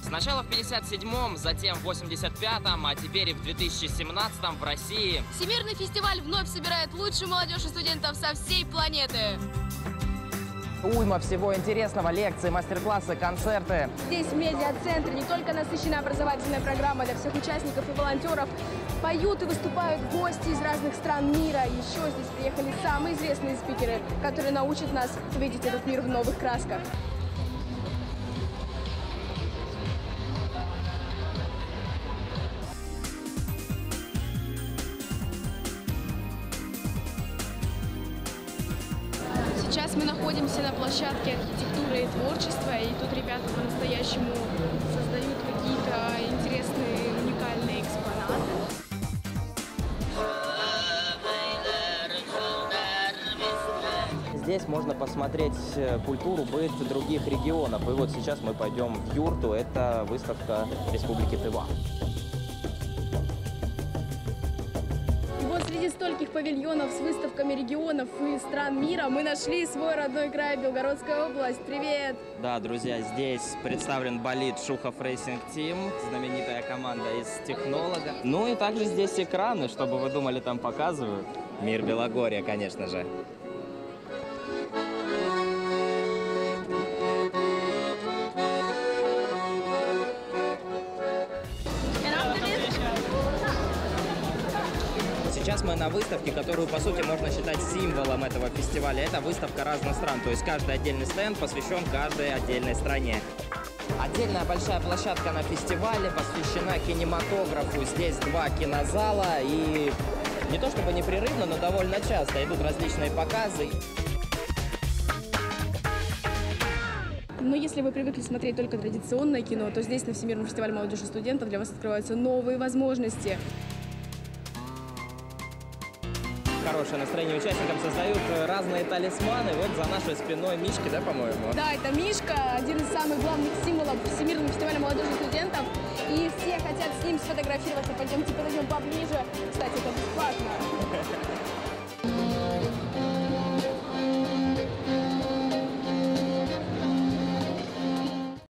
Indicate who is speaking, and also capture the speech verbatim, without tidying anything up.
Speaker 1: Сначала в пятьдесят седьмом, затем в восемьдесят пятом, а теперь и в две тысячи семнадцатом в России.
Speaker 2: Всемирный фестиваль вновь собирает лучшую молодежь и студентов со всей планеты.
Speaker 3: Уйма всего интересного, лекции, мастер-классы, концерты.
Speaker 4: Здесь, в медиа-центре, не только насыщенная образовательная программа для всех участников и волонтеров, поют и выступают гости из разных стран мира. Еще здесь приехали самые известные спикеры, которые научат нас видеть этот мир в новых красках. Сейчас мы находимся на площадке архитектуры и творчества, и тут ребята по-настоящему создают какие-то интересные, уникальные экспонаты.
Speaker 3: Здесь можно посмотреть культуру, быт других регионов. И вот сейчас мы пойдем в юрту, это выставка Республики Тыва.
Speaker 4: Среди стольких павильонов с выставками регионов и стран мира мы нашли свой родной край, Белгородская область. Привет!
Speaker 3: Да, друзья, здесь представлен болид Шухов Racing Team, знаменитая команда из технолога. Ну и также здесь экраны, чтобы вы думали, там показывают. Мир Белогорья, конечно же. Сейчас мы на выставке, которую, по сути, можно считать символом этого фестиваля. Это выставка разных стран, то есть каждый отдельный стенд посвящен каждой отдельной стране. Отдельная большая площадка на фестивале посвящена кинематографу. Здесь два кинозала, и не то чтобы непрерывно, но довольно часто идут различные показы.
Speaker 4: Но если вы привыкли смотреть только традиционное кино, то здесь, на Всемирном фестивале молодежи и студентов, для вас открываются новые возможности.
Speaker 3: Хорошее настроение участникам создают разные талисманы. Вот за нашей спиной Мишки, да, по-моему?
Speaker 4: Да, это Мишка, один из самых главных символов Всемирного фестиваля молодежи и студентов. И все хотят с ним сфотографироваться. Пойдемте подойдем поближе. Кстати, это бесплатно.